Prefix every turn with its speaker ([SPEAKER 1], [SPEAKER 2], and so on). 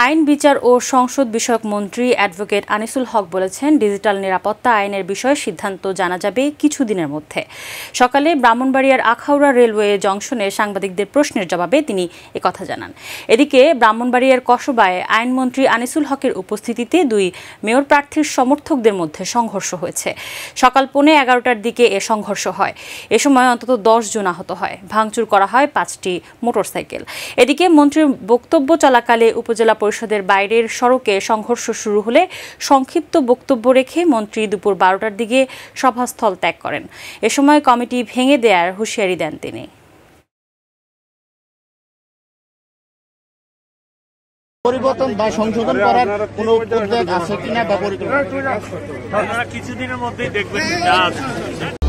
[SPEAKER 1] আইন বিচার ও সংসদ বিষয়ক মন্ত্রী অ্যাডভোকেট আনিসুল হক বলেছেন, ডিজিটাল নিরাপত্তা আইনের বিষয়ে সিদ্ধান্ত জানা যাবে কিছুদিনের মধ্যে। সকালে ব্রাহ্মণবাড়িয়ার আখাউড়া রেলওয়ে জংশনে সাংবাদিকদের প্রশ্নের জবাবে তিনি একথা জানান। এদিকে ব্রাহ্মণবাড়িয়ার কসবায় আইনমন্ত্রী আনিসুল হকের উপস্থিতিতে দুই মেয়র প্রার্থীর সমর্থকদের মধ্যে সংঘর্ষ হয়েছে। সকাল 11:15টার দিকে এ সংঘর্ষ হয়। এ সময় অন্তত 10 জন আহত হয়। ভাঙচুর করা হয় 5টি মোটরসাইকেল। এদিকে মন্ত্রীর বক্তব্য চলাকালে উপজেলা পরিষদের বাইরের সড়কে সংঘর্ষ শুরু হলে সংক্ষিপ্ত বক্তব্য রেখে মন্ত্রী দুপুর 12টার দিকে সভাস্থল ত্যাগ করেন। এ সময় কমিটি ভেঙে দেওয়ার হুঁশিয়ারি দেন তিনি।
[SPEAKER 2] পরিবর্তন বা সংশোধন করার কোনো উদ্যোগ আছে কিনা বা পরিকল্পনা?
[SPEAKER 3] আপনারা কিছুদিনের মধ্যেই দেখবেন।